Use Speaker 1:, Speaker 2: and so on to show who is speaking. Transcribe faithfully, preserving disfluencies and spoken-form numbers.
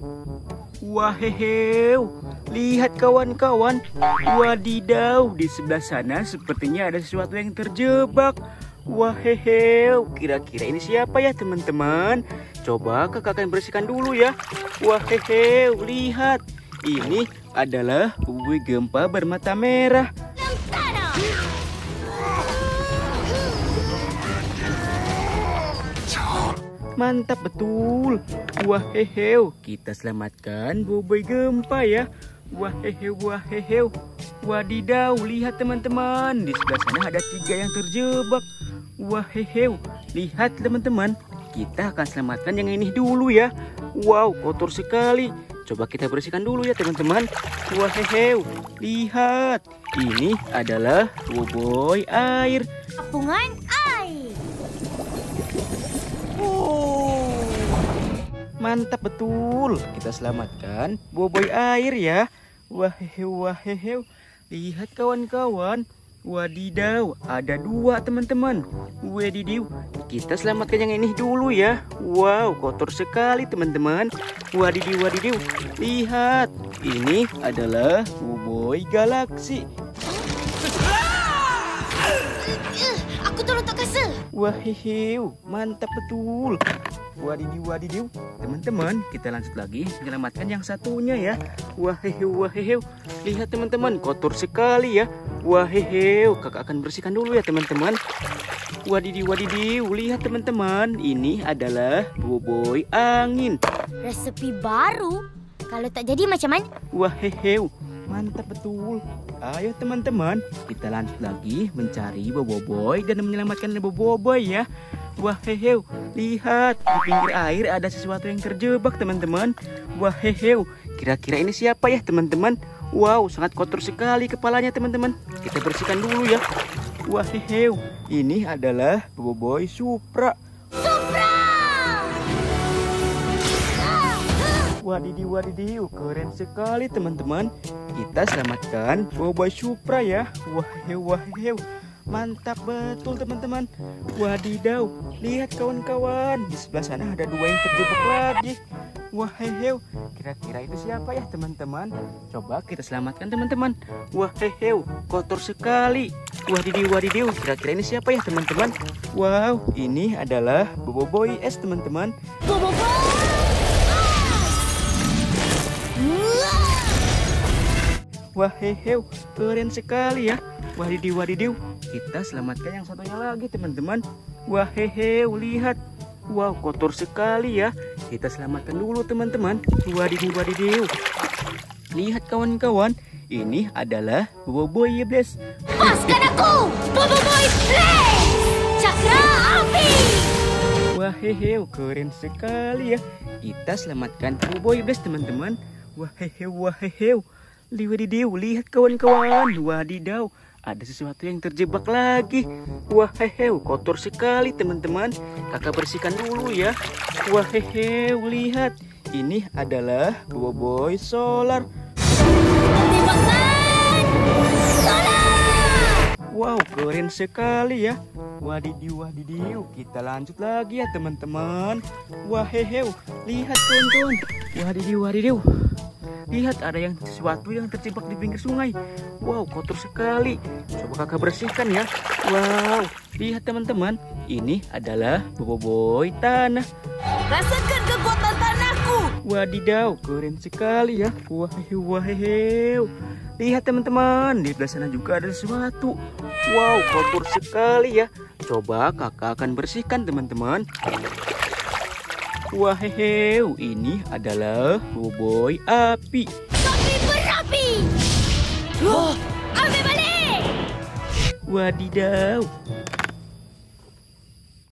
Speaker 1: Wahehew, lihat kawan-kawan. Wadidaw, di sebelah sana sepertinya ada sesuatu yang terjebak. Wahehew, kira-kira ini siapa ya teman-teman? Coba kakak akan bersihkan dulu ya. Wahehew, lihat. Ini adalah bubui gempa bermata merah. Mantap betul. Wahehew, kita selamatkan bubui gempa ya. Wahehew, wahehew. Wadidaw, lihat teman-teman. Di sebelah sana ada tiga yang terjebak. Wahehew, lihat teman-teman. Kita akan selamatkan yang ini dulu ya. Wow, kotor sekali. Coba kita bersihkan dulu ya teman-teman. Wahehew, lihat. Ini adalah bubui air.
Speaker 2: Apungan air.
Speaker 1: Oh, mantap betul. Kita selamatkan bubui air ya. Wahehew, wahehew. Lihat kawan-kawan. Wadidaw, ada dua teman-teman. Wadidiw, kita selamatkan yang ini dulu ya. Wow, kotor sekali teman-teman. Wadidiw, wadidiw. Lihat, ini adalah bubui galaksi.
Speaker 2: Aku turun tak kesel.
Speaker 1: Wahihiu, mantap betul. Wadidiw, wadidiw. Teman-teman, kita lanjut lagi menyelamatkan yang satunya ya. Wahihiu, wahihiu. Lihat teman-teman, kotor sekali ya. Wahihiu, kakak akan bersihkan dulu ya teman-teman. Wadidiw, wadidiw. Lihat teman-teman, ini adalah bubui angin.
Speaker 2: Resepi baru. Kalau tak jadi macam mana?
Speaker 1: Wahihiu, mantap betul. Ayo teman-teman, kita lanjut lagi mencari boboiboy dan menyelamatkan boboiboy ya. Wahehew, lihat di pinggir air ada sesuatu yang terjebak teman-teman. Wahehew, kira-kira ini siapa ya teman-teman? Wow, sangat kotor sekali kepalanya teman-teman. Kita bersihkan dulu ya. Wahehew, ini adalah boboiboy Supra.
Speaker 2: Supra!
Speaker 1: Wadidiw, wadidiw, keren sekali teman-teman. Kita selamatkan boboiboy Supra ya. Wahehew, wahehew. Mantap betul teman-teman. Wadidaw, lihat kawan-kawan. Di sebelah sana ada dua yang terjebak lagi. Wahehew, kira-kira itu siapa ya teman-teman? Coba kita selamatkan teman-teman. Wahehew, kotor sekali. Wadidiw, wadidiw, kira-kira ini siapa ya teman-teman? Wow, ini adalah boboiboy es teman-teman.
Speaker 2: Boboiboy!
Speaker 1: Wahehew, keren sekali ya. Wadidiw, wadidiw, kita selamatkan yang satunya lagi teman-teman. Wahehew, lihat. Wow, kotor sekali ya. Kita selamatkan dulu teman-teman. Wadidiw, wadidiw. Lihat kawan-kawan, ini adalah boboiboy Blaze.
Speaker 2: Lepaskan aku, Boboiboy Blaze! Cakra api!
Speaker 1: Wahehew, keren sekali ya. Kita selamatkan boboiboy Blaze teman-teman. Wahehew, wahehew. Wadidiw, lihat kawan-kawan. Wadidaw, ada sesuatu yang terjebak lagi. Wahehew, kotor sekali teman-teman. Kakak bersihkan dulu ya. Wahehew, lihat. Ini adalah boboiboy Solar.
Speaker 2: Tembakan! Solar!
Speaker 1: Wow, keren sekali ya. Wadidiw, wadidiw. Kita lanjut lagi ya teman-teman. Wahehew, lihat kawan-kawan. Wadidiw, wadidiw. Lihat, ada yang sesuatu yang terjebak di pinggir sungai. Wow, kotor sekali. Coba kakak bersihkan ya. Wow, lihat teman-teman. Ini adalah boboiboy tanah.
Speaker 2: Rasakan kekuatan tanahku.
Speaker 1: Wadidaw, keren sekali ya. Wahehew, wahehew. Lihat teman-teman, di sebelah sana juga ada sesuatu. Wow, kotor sekali ya. Coba kakak akan bersihkan teman-teman. Wahehew, ini adalah boboiboy api.
Speaker 2: Api berapi. Oh, ambil balik.
Speaker 1: Wadidaw,